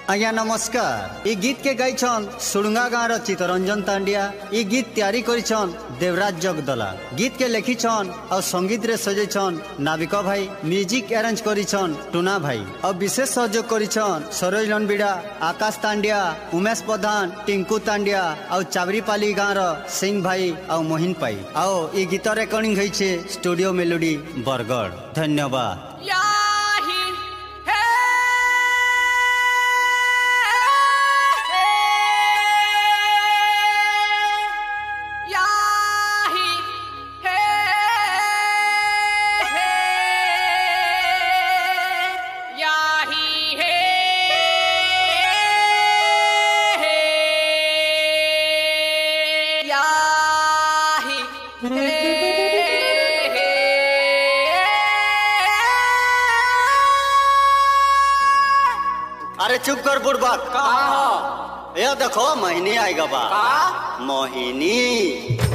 आज्ञा नमस्कार। ये गीत के गायछन सुड़ंगा गाँव चित्तरंजन तांडिया। ये गीत तैयारी करिछन देवराज जगदला। गीत के लिखिछन और संगीत रे सजेछन नाविका भाई। म्यूजिक अरेंज करिछन टूना भाई और विशेष सहयोग करिछन सरोज लनबिड़ा, आकाश तांडिया, उमेश प्रधान, टिंकू तांडिया और चाबरीपाली गाँव सिंह भाई और मोहिन पाई। आओ ये गीत रेकर्डिंग होइछे स्टूडियो मेलोडी बरगढ़। धन्यवाद। अरे चुप कर बुढ़बा। कहाँ हो? ये देखो मोहिनी आएगा बा। मोहिनी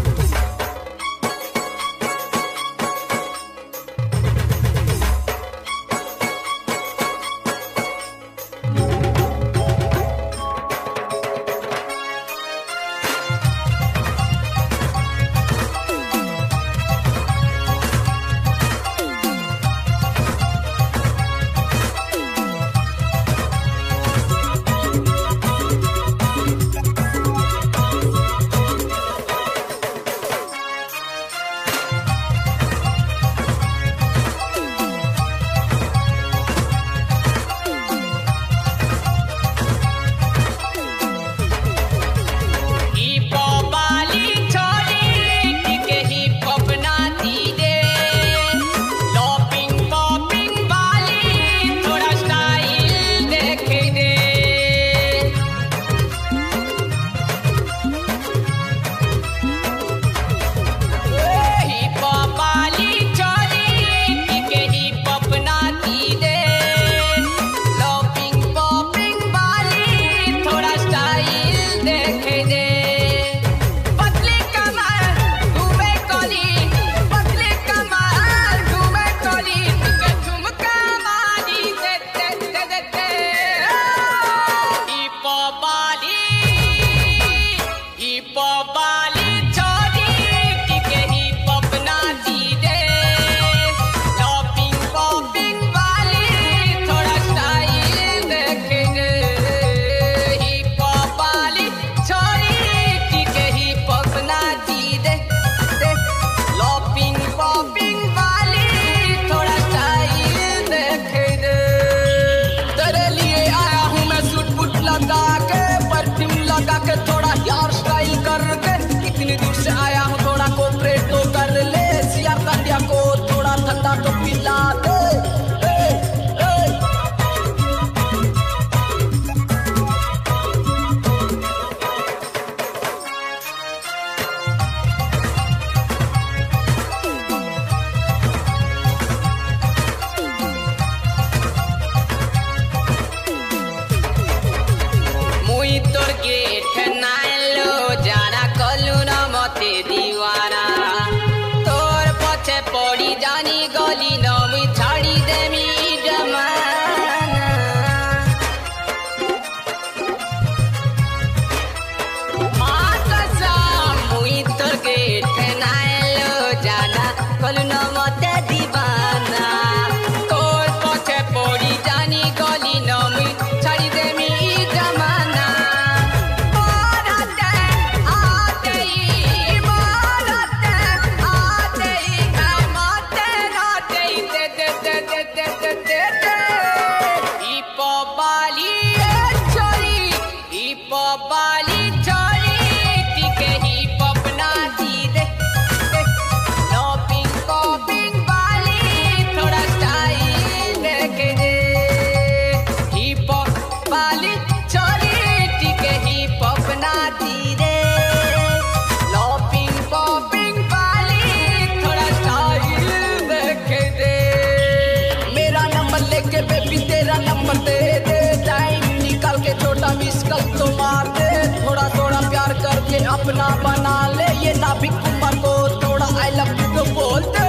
अपना बना ले ये नाभिक कुमार को थोड़ा आई लव यू तो बोल दे।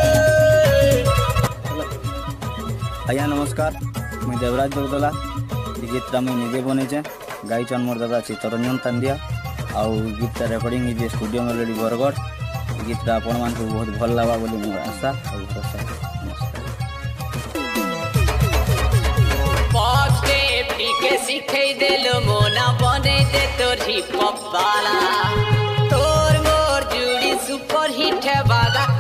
आज्ञा नमस्कार, मैं देवराज जगदला। गीतटा मुझे निजे बनेचे गायचन मोर दादा चित्तरंजन तांडिया आउ गीतटा रेकर्डिंग होइए स्टूडियो मेलोडी बरगढ़। गीतटा आपण मानकु बहुत भल लागा बोली मोर आशा और भरोसा। पॉस्टे पीके सिखे देलो मोना बने दे तोर हिप हॉप वाला तोर मोर जुड़ी सुपर हिट है वाला